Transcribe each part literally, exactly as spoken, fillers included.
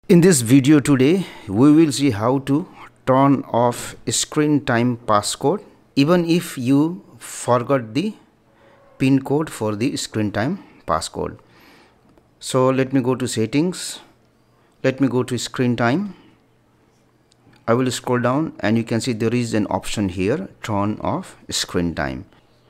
In this video today, we will see how to turn off screen time passcode even if you forgot the pin code for the screen time passcode. So let me go to settings. Let me go to screen time. I will scroll down and you can see there is an option here, turn off screen time.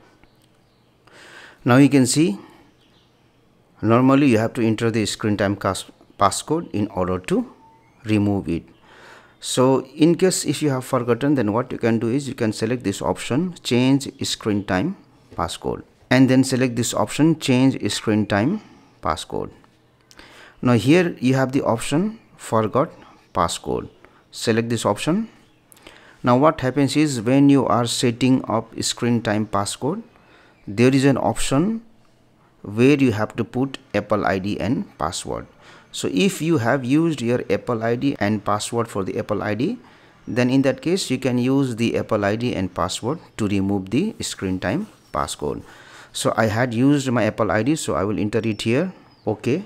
Now you can see normally you have to enter the screen time passcode in order to remove it. So in case if you have forgotten, then what you can do is you can select this option, change screen time passcode, and then select this option, change screen time passcode. Now here you have the option forgot passcode. Select this option. Now what happens is when you are setting up screen time passcode, there is an option where you have to put Apple I D and password. So if you have used your Apple I D and password for the Apple I D, then in that case you can use the Apple I D and password to remove the screen time passcode. So I had used my Apple I D, so I will enter it here. Okay.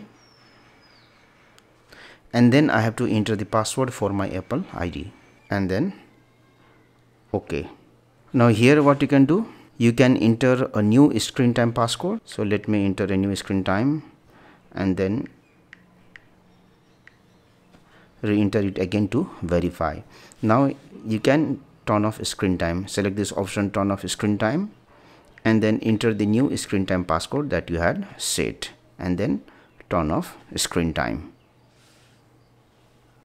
And then I have to enter the password for my Apple I D and then okay. Now here what you can do, you can enter a new screen time passcode. So let me enter a new screen time and then re-enter it again to verify. Now you can turn off screen time. Select this option, turn off screen time, and then enter the new screen time passcode that you had set and then turn off screen time.